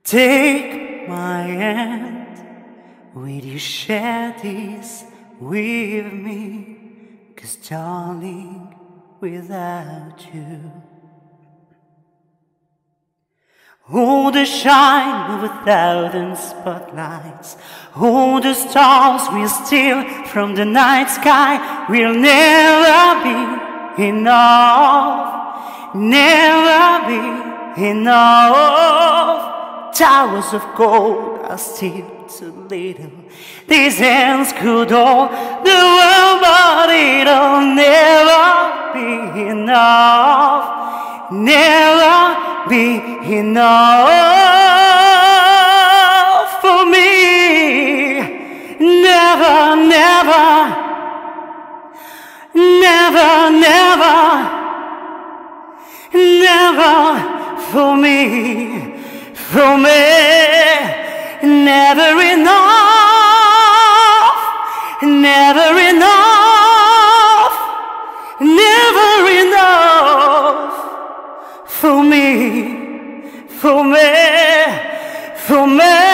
Take my hand, will you share this with me? 'Cause darling, without you, all the shine of 1,000 spotlights, all the stars we steal from the night sky will never be enough, never be enough. Towers of gold are still too little. These hands could hold the world, but it'll never be enough, never be enough for me. Never, never, never, never, never for me. For me, never enough, never enough, never enough. For me, for me, for me.